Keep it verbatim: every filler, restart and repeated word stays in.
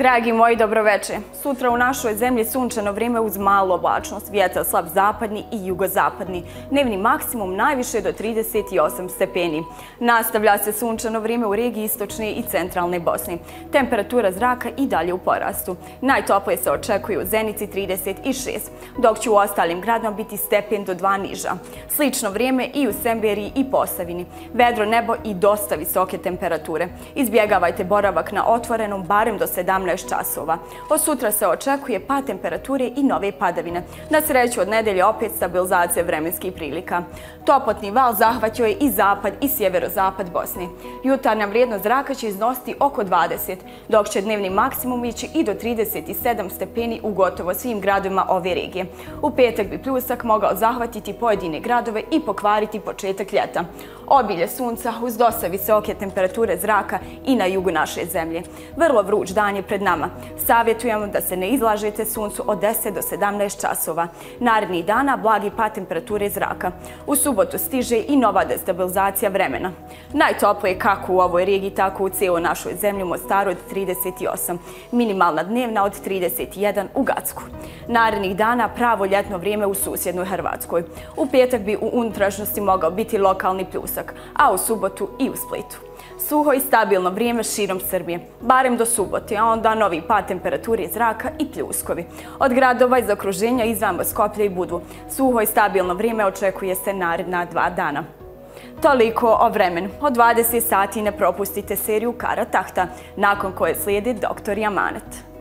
Dragi moji, dobroveče. Sutra u našoj zemlji sunčano vrijeme uz malu oblačnost, vjetar slab zapadni i jugozapadni. Dnevni maksimum najviše do trideset osam stepeni. Nastavlja se sunčano vrijeme u regiji istočne i centralne Bosne. Temperatura zraka i dalje u porastu. Najtoplije se očekuje u Zenici trideset šest, dok će u ostalim gradima biti stepen do dva niža. Slično vrijeme i u Semberiji i Posavini. Vedro nebo i dosta visoke temperature. Izbjegavajte boravak na otvorenom barem do sedamnaest časova. Od sutra se očekuje pad temperature i nove padavine. Na sreću od nedelje opet stabilizacija vremenskih prilika. Toplotni val zahvatio je i zapad i sjeverozapad Bosne. Jutarnja vrijednost zraka će iznositi oko dvadeset, dok će dnevni maksimum ići i do trideset sedam stepeni u gotovo svim gradovima ove regije. U petak bi pljusak mogao zahvatiti pojedine gradove i pokvariti početak ljeta. Obilje sunca uz dosta visoke temperature zraka i na jugu naše zemlje. Vrlo vruć dan je pred nama. Savjetujemo da se ne izlažete suncu od deset do sedamnaest časova. Narednih dana blagi pad temperature zraka. U subotu stiže i nova destabilizacija vremena. Najtoplije kako u ovoj regiji, tako u cijeloj našoj zemlji u Mostaru od trideset osam. Minimalna dnevna od trideset jedan u Gacku. Narednih dana pravo ljetno vrijeme u susjednoj Hrvatskoj. U petak bi u unutrašnjosti mogao biti lokalni pljusak, a u subotu i u Splitu. Suho i stabilno vrijeme širom Srbije, barem do subote, a onda novi pad temperature zraka i pljuskovi. Od gradova iz okruženja izvan Skoplja i Budvu. Suho i stabilno vrijeme očekuje se naredna dva dana. Toliko o vremenu. Od dvadeset sati ne propustite seriju Kara Tahta, nakon koje slijedi doktor Jamanet.